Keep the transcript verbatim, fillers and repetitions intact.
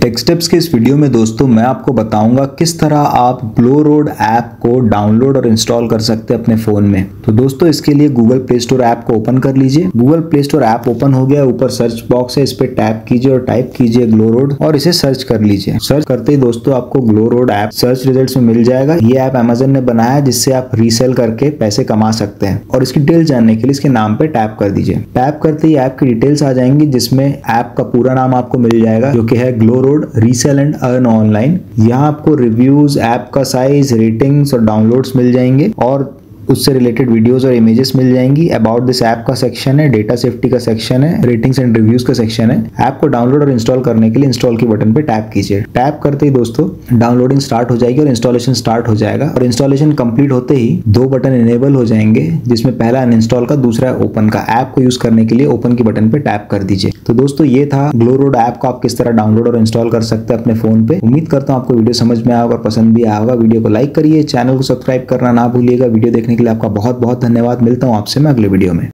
Take steps के इस video में दोस्तों मैं आपको बताऊंगा किस तरह आप ग्लो रोड ऐप को डाउनलोड और इंस्टॉल कर सकते हैं अपने फोन में। तो दोस्तों इसके लिए गूगल प्ले स्टोर ऐप को ओपन कर लीजिए। Google Play Store app open हो गया, ऊपर सर्च बॉक्स है, इस पे टैप कीजिए और टाइप कीजिए ग्लो रोड और इसे सर्च कर लीजिए। सर्च करते ही दोस्तों आपको GlowRoad app search results में मिल जाएगा। ये ऐप अमेजन ने बनाया है जिससे आप रीसेल करके पैसे कमा सकते हैं और इसकी डिटेल जानने के लिए इसके नाम पे टैप कर दीजिए। टैप करते ही ऐप की डिटेल्स आ जाएंगी जिसमें ऐप का पूरा नाम आपको मिल जाएगा जो कि है glow road resell and earn online. यहाँ आपको रिव्यूज, ऐप का साइज, रेटिंग्स और डाउनलोड्स मिल जाएंगे और उससे रिलेटेड वीडियोस और इमेजेस मिल जाएंगी। अबाउट दिस ऐप का सेक्शन है, डेटा सेफ्टी का सेक्शन है, रेटिंग्स एंड रिव्यूज का सेक्शन है। ऐप को डाउनलोड और इंस्टॉल करने के लिए इंस्टॉल के बटन पे टैप कीजिए। टैप करते ही दोस्तों डाउनलोडिंग स्टार्ट हो जाएगी और इंस्टॉलेशन स्टार्ट हो जाएगा और इंस्टॉलेशन कंप्लीट होते ही दो बटन इनेबल हो जाएंगे जिसमें पहला अनइंस्टॉल का, दूसरा ओपन का। ऐप को यूज करने के लिए ओपन के बटन पे टैप कर दीजिए। तो दोस्तों ये था ग्लो रोड ऐप को आप किस तरह डाउनलोड और इंस्टॉल कर सकते हैं अपने फोन पे। उम्मीद करता हूँ आपको वीडियो समझ में आया होगा, पसंद भी आया होगा। वीडियो को लाइक करिए, चैनल को सब्सक्राइब करना ना भूलिएगा। वीडियो देखने के लिए आपका बहुत बहुत धन्यवाद। मिलता हूँ आपसे मैं अगले वीडियो में।